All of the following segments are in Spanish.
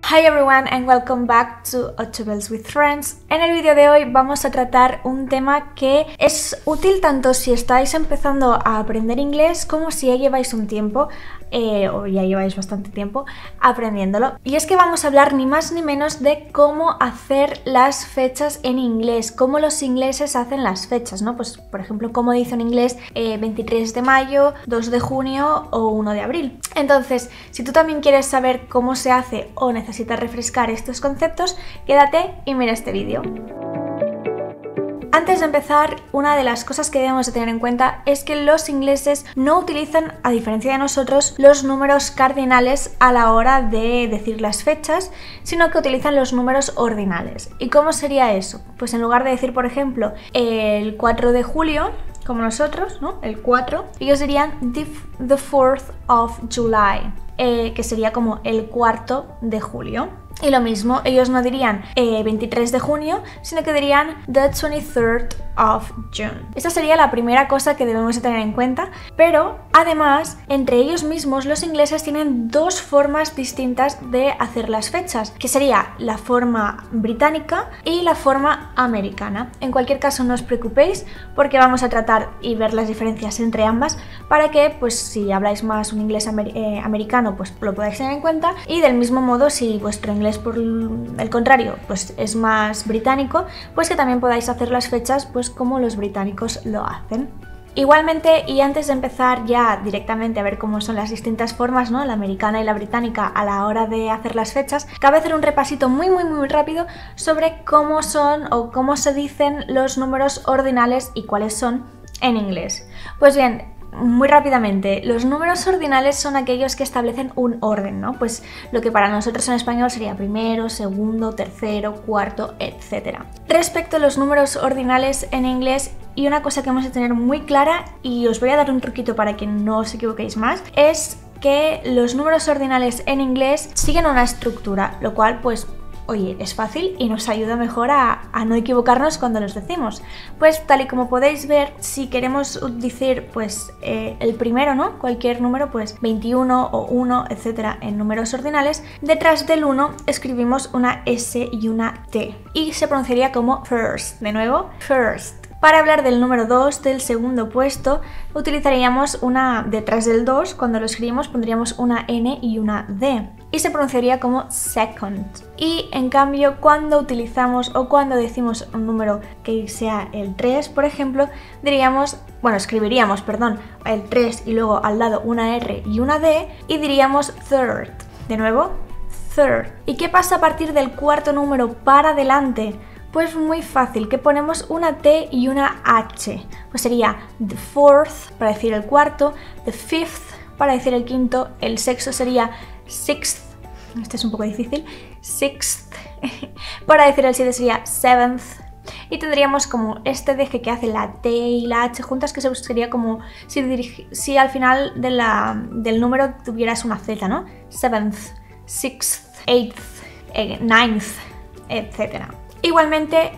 Hi everyone and welcome back to Bells with Friends. En el vídeo de hoy vamos a tratar un tema que es útil tanto si estáis empezando a aprender inglés como si ya lleváis un tiempo o ya lleváis bastante tiempo aprendiéndolo. Y es que vamos a hablar ni más ni menos de cómo hacer las fechas en inglés, cómo los ingleses hacen las fechas, ¿no? Pues por ejemplo, cómo dice en inglés 23 de mayo, 2 de junio o 1 de abril. Entonces, si tú también quieres saber cómo se hace o necesitas refrescar estos conceptos, quédate y mira este vídeo. Antes de empezar, una de las cosas que debemos de tener en cuenta es que los ingleses no utilizan, a diferencia de nosotros, los números cardinales a la hora de decir las fechas, sino que utilizan los números ordinales. ¿Y cómo sería eso? Pues en lugar de decir, por ejemplo, el 4 de julio, como nosotros, ¿no? El 4, ellos dirían the 4th of July, que sería como el 4 de julio. Y lo mismo, ellos no dirían 23 de junio, sino que dirían the 23rd of June. Esa sería la primera cosa que debemos de tener en cuenta, pero además, entre ellos mismos, los ingleses tienen dos formas distintas de hacer las fechas, que sería la forma británica y la forma americana. En cualquier caso, no os preocupéis, porque vamos a tratar y ver las diferencias entre ambas, para que, pues, si habláis más un inglés americano, pues lo podáis tener en cuenta, y del mismo modo, si vuestro inglés por el contrario pues es más británico, pues que también podáis hacer las fechas pues como los británicos lo hacen. Igualmente, y antes de empezar ya directamente a ver cómo son las distintas formas, ¿no? La americana y la británica a la hora de hacer las fechas, cabe hacer un repasito muy rápido sobre cómo son o cómo se dicen los números ordinales y cuáles son en inglés. Pues bien, muy rápidamente, los números ordinales son aquellos que establecen un orden, ¿no? Pues lo que para nosotros en español sería primero, segundo, tercero, cuarto, etc. Respecto a los números ordinales en inglés, y una cosa que hemos de tener muy clara, y os voy a dar un truquito para que no os equivoquéis más, es que los números ordinales en inglés siguen una estructura, lo cual pues oye, es fácil y nos ayuda mejor a no equivocarnos cuando los decimos. Pues tal y como podéis ver, si queremos decir pues el primero, ¿no? Cualquier número, pues 21 o 1, etcétera, en números ordinales, detrás del 1 escribimos una S y una T y se pronunciaría como first. De nuevo, first. Para hablar del número 2, del segundo puesto, utilizaríamos una detrás del 2, cuando lo escribimos pondríamos una N y una D y se pronunciaría como second. Y en cambio, cuando utilizamos o cuando decimos un número que sea el 3, por ejemplo, escribiríamos el 3 y luego al lado una R y una D y diríamos third. De nuevo, third. ¿Y qué pasa a partir del cuarto número para adelante? Pues muy fácil, que ponemos una T y una H. Pues sería the fourth para decir el cuarto, the fifth para decir el quinto, el sexto sería sixth, este es un poco difícil, sixth, para decir el 7 sería seventh, y tendríamos como este deje que hace la T y la H juntas, que sería como si al final del número tuvieras una Z, ¿no? Seventh, sixth, eighth, ninth, etc. Igualmente,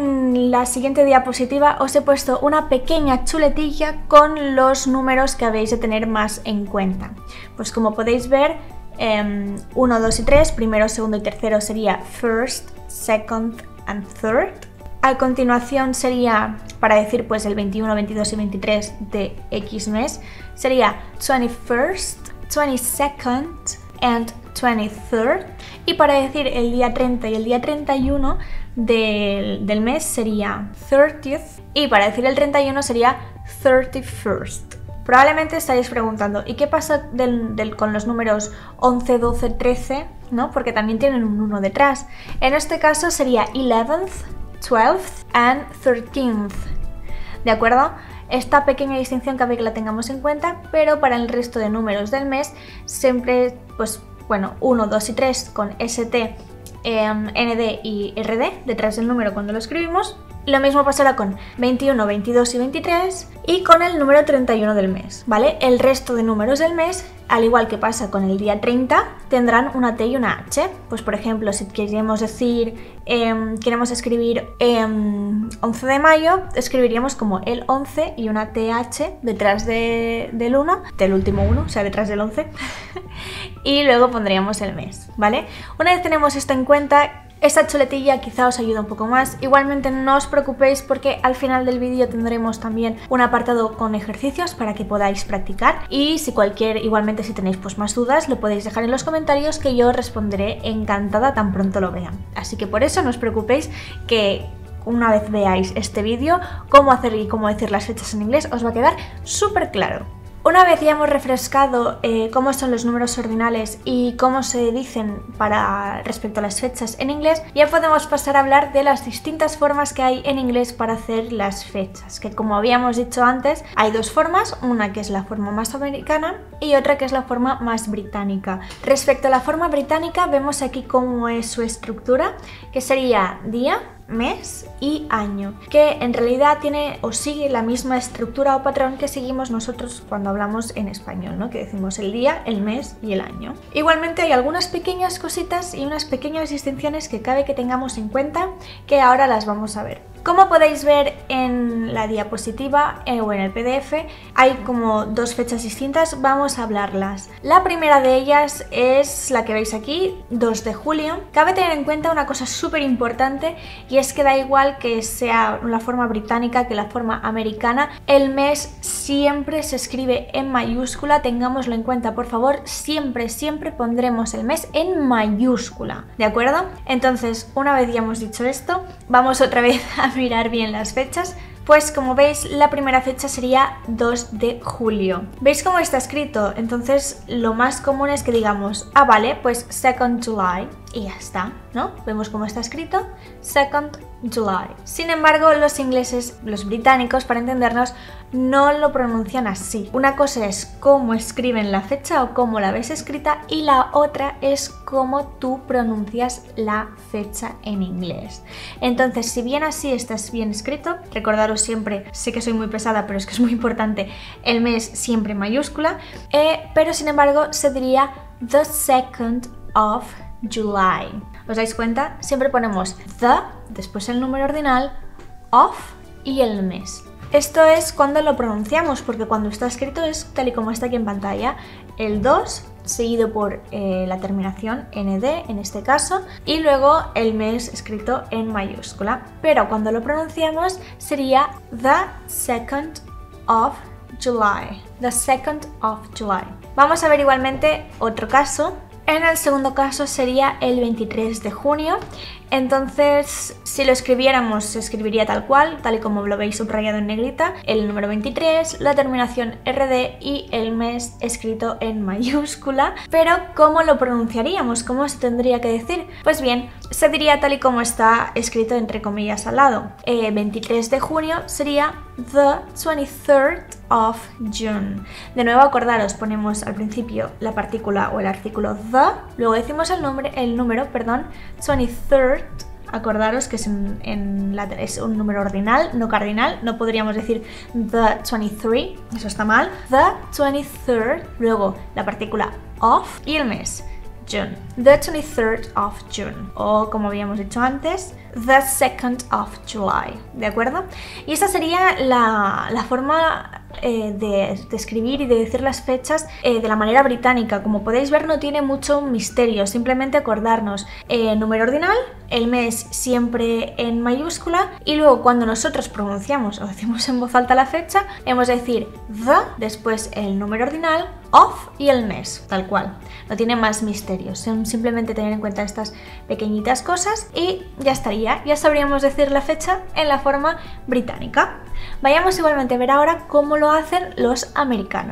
en la siguiente diapositiva os he puesto una pequeña chuletilla con los números que habéis de tener más en cuenta. Pues como podéis ver, 1, 2 y 3, primero, segundo y tercero sería first, second and third. A continuación sería, para decir pues el 21, 22 y 23 de X mes, sería 21st, 22nd and 23rd. Y para decir el día 30 y el día 31 del mes sería 30th. Y para decir el 31 sería 31st. Probablemente estaréis preguntando, ¿y qué pasa con los números 11, 12, 13? ¿No? Porque también tienen un 1 detrás. En este caso sería 11th, 12th and 13th. ¿De acuerdo? Esta pequeña distinción cabe que la tengamos en cuenta, pero para el resto de números del mes siempre, pues bueno, 1, 2 y 3 con ST, ND y RD detrás del número cuando lo escribimos, Lo mismo pasará con 21, 22 y 23 y con el número 31 del mes, ¿vale? El resto de números del mes, al igual que pasa con el día 30, tendrán una T y una H. Pues por ejemplo, si queremos decir, queremos escribir 11 de mayo, escribiríamos como el 11 y una TH detrás del 1, del último 1, o sea, detrás del 11, y luego pondríamos el mes, ¿vale? Una vez tenemos esto en cuenta, esta chuletilla quizá os ayuda un poco más. Igualmente no os preocupéis porque al final del vídeo tendremos también un apartado con ejercicios para que podáis practicar, y igualmente si tenéis pues más dudas lo podéis dejar en los comentarios, que yo responderé encantada tan pronto lo vean. Así que por eso no os preocupéis, que una vez veáis este vídeo, cómo hacer y cómo decir las fechas en inglés os va a quedar súper claro. Una vez ya hemos refrescado cómo son los números ordinales y cómo se dicen respecto a las fechas en inglés, ya podemos pasar a hablar de las distintas formas que hay en inglés para hacer las fechas, que como habíamos dicho antes, hay dos formas, una que es la forma más americana y otra que es la forma más británica. Respecto a la forma británica, vemos aquí cómo es su estructura, que sería día, mes y año, que en realidad tiene o sigue la misma estructura o patrón que seguimos nosotros cuando hablamos en español, ¿no? Que decimos el día, el mes y el año. Igualmente hay algunas pequeñas cositas y unas pequeñas distinciones que cabe que tengamos en cuenta, que ahora las vamos a ver. Como podéis ver en la diapositiva o en el PDF, hay como dos fechas distintas, vamos a hablarlas. La primera de ellas es la que veis aquí, 2 de julio. Cabe tener en cuenta una cosa súper importante, y es que da igual que sea la forma británica que la forma americana, el mes siempre se escribe en mayúscula, tengámoslo en cuenta por favor, siempre pondremos el mes en mayúscula, ¿de acuerdo? Entonces, una vez ya hemos dicho esto, vamos otra vez a mirar bien las fechas. Pues como veis, la primera fecha sería 2 de julio. ¿Veis cómo está escrito? Entonces lo más común es que digamos, vale, pues 2nd July y ya está, ¿no? Vemos cómo está escrito, 2nd July. Sin embargo, los ingleses, los británicos, para entendernos, no lo pronuncian así. Una cosa es cómo escriben la fecha o cómo la ves escrita, y la otra es cómo tú pronuncias la fecha en inglés. Entonces, si bien así está bien escrito, recordaros siempre, sé que soy muy pesada, pero es que es muy importante, el mes siempre en mayúscula, pero sin embargo se diría the 2nd of July. ¿Os dais cuenta? Siempre ponemos the, después el número ordinal, of y el mes. Esto es cuando lo pronunciamos, porque cuando está escrito es tal y como está aquí en pantalla, el 2 seguido por la terminación nd en este caso, y luego el mes escrito en mayúscula. Pero cuando lo pronunciamos sería the 2nd of July. The 2nd of July. Vamos a ver igualmente otro caso. En el segundo caso sería el 23 de junio. Entonces, si lo escribiéramos, se escribiría tal cual, tal y como lo veis subrayado en negrita, el número 23, la terminación RD y el mes escrito en mayúscula. Pero, ¿cómo lo pronunciaríamos? ¿Cómo se tendría que decir? Pues bien, se diría tal y como está escrito entre comillas al lado. 23 de junio sería the 23rd of June. De nuevo, acordaros, ponemos al principio la partícula o el artículo the, luego decimos el número, 23rd. Acordaros que es es un número ordinal, no cardinal. No podríamos decir the 23, eso está mal. The 23rd, luego la partícula of y el mes, June. The 23rd of June, o como habíamos dicho antes, the 2nd of July, ¿de acuerdo? Y esta sería la forma de escribir y de decir las fechas de la manera británica. Como podéis ver, no tiene mucho misterio, simplemente acordarnos número ordinal, el mes siempre en mayúscula, y luego cuando nosotros pronunciamos o decimos en voz alta la fecha, hemos de decir the, después el número ordinal, of y el mes, tal cual. No tiene más misterio, simplemente tener en cuenta estas pequeñitas cosas y ya estaría, ya sabríamos decir la fecha en la forma británica. Vayamos igualmente a ver ahora cómo lo hacen los americanos.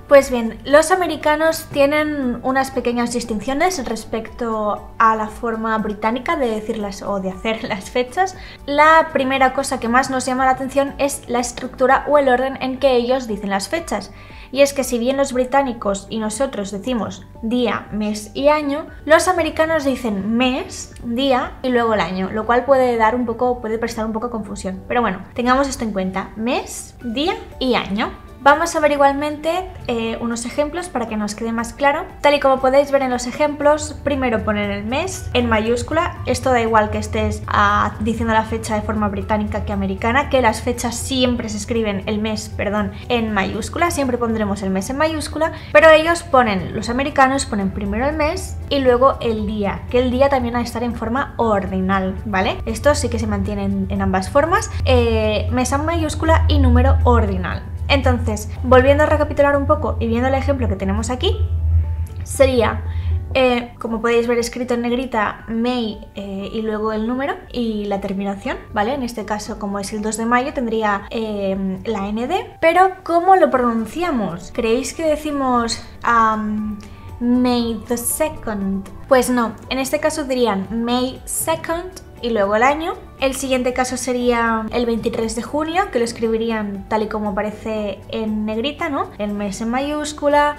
Pues bien, los americanos tienen unas pequeñas distinciones respecto a la forma británica de decirlas o de hacer las fechas. La primera cosa que más nos llama la atención es la estructura o el orden en que ellos dicen las fechas. Y es que si bien los británicos y nosotros decimos día, mes y año, los americanos dicen mes, día y luego el año, lo cual puede prestar un poco confusión. Pero bueno, tengamos esto en cuenta: mes, día y año. Vamos a ver igualmente unos ejemplos para que nos quede más claro. Tal y como podéis ver en los ejemplos, primero poner el mes en mayúscula. Esto da igual que estés diciendo la fecha de forma británica que americana, que las fechas siempre se escriben en mayúscula, siempre pondremos el mes en mayúscula, pero los americanos ponen primero el mes y luego el día, que el día también ha de estar en forma ordinal, ¿vale? Esto sí que se mantiene en ambas formas, mes en mayúscula y número ordinal. Entonces, volviendo a recapitular un poco y viendo el ejemplo que tenemos aquí, sería, como podéis ver escrito en negrita, May y luego el número y la terminación, ¿vale? En este caso, como es el 2 de mayo, tendría la ND, pero ¿cómo lo pronunciamos? ¿Creéis que decimos May the 2nd? Pues no, en este caso dirían May 2nd y luego el año. El siguiente caso sería el 23 de junio, que lo escribirían tal y como aparece en negrita, ¿no? El mes en mayúscula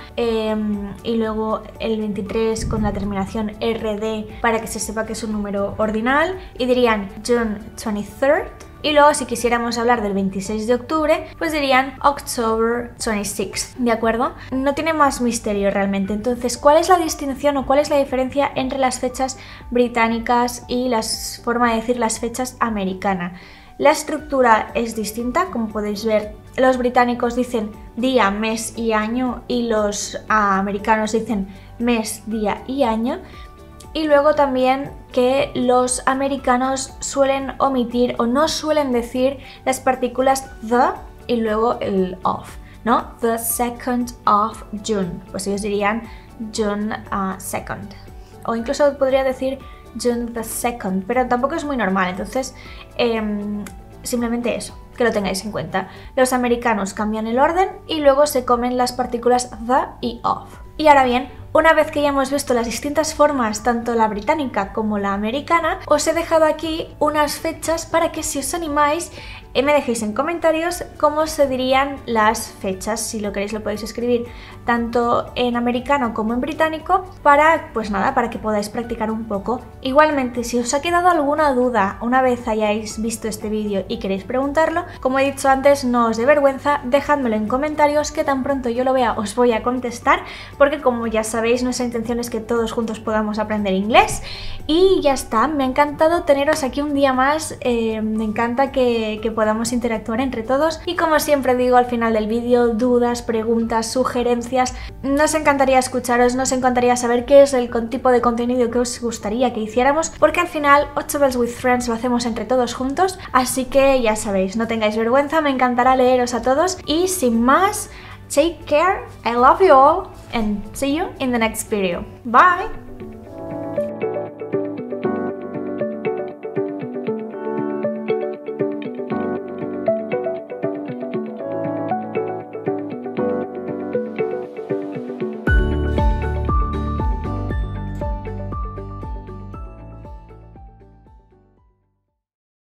y luego el 23 con la terminación RD para que se sepa que es un número ordinal, y dirían June 23rd. Y luego, si quisiéramos hablar del 26 de octubre, pues dirían October 26, ¿de acuerdo? No tiene más misterio realmente. Entonces, ¿cuál es la distinción o cuál es la diferencia entre las fechas británicas y la forma de decir las fechas americana? La estructura es distinta, como podéis ver. Los británicos dicen día, mes y año, y los americanos dicen mes, día y año. Y luego también que los americanos suelen omitir o no suelen decir las partículas the y luego el of, ¿no? The 2nd of June. Pues ellos dirían June 2nd. O incluso podría decir June the 2nd, pero tampoco es muy normal. Entonces, simplemente eso, que lo tengáis en cuenta. Los americanos cambian el orden y luego se comen las partículas the y of. Y ahora bien, una vez que ya hemos visto las distintas formas, tanto la británica como la americana, os he dejado aquí unas fechas para que, si os animáis, me dejéis en comentarios cómo se dirían las fechas. Si lo queréis lo podéis escribir tanto en americano como en británico para, pues nada, para que podáis practicar un poco. Igualmente, si os ha quedado alguna duda una vez hayáis visto este vídeo y queréis preguntarlo, como he dicho antes, no os dé vergüenza, dejádmelo en comentarios, que tan pronto yo lo vea os voy a contestar, porque como ya sabéis, nuestra intención es que todos juntos podamos aprender inglés. Y ya está, me ha encantado teneros aquí un día más, me encanta que podamos interactuar entre todos, y como siempre digo al final del vídeo, dudas, preguntas, sugerencias, nos encantaría escucharos, nos encantaría saber qué es el tipo de contenido que os gustaría que hiciéramos, porque al final 8 Bells with Friends lo hacemos entre todos juntos, así que ya sabéis, no tengáis vergüenza, me encantará leeros a todos, y sin más, take care, I love you all, and see you in the next video. Bye!